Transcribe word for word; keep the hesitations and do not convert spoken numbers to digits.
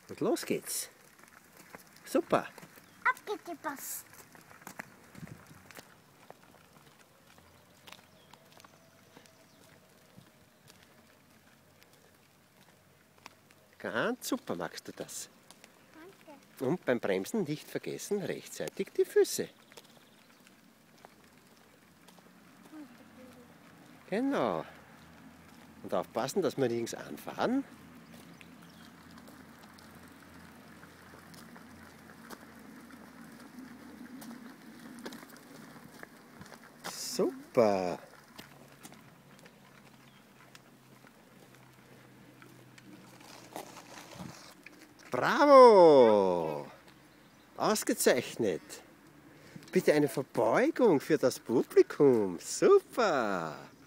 Und los geht's. Super. Abgepasst. Ganz super magst du das. Danke. Und beim Bremsen nicht vergessen, rechtzeitig die Füße. Genau. Und aufpassen, dass wir nirgends anfahren. Super. Bravo! Ausgezeichnet. Bitte eine Verbeugung für das Publikum. Super.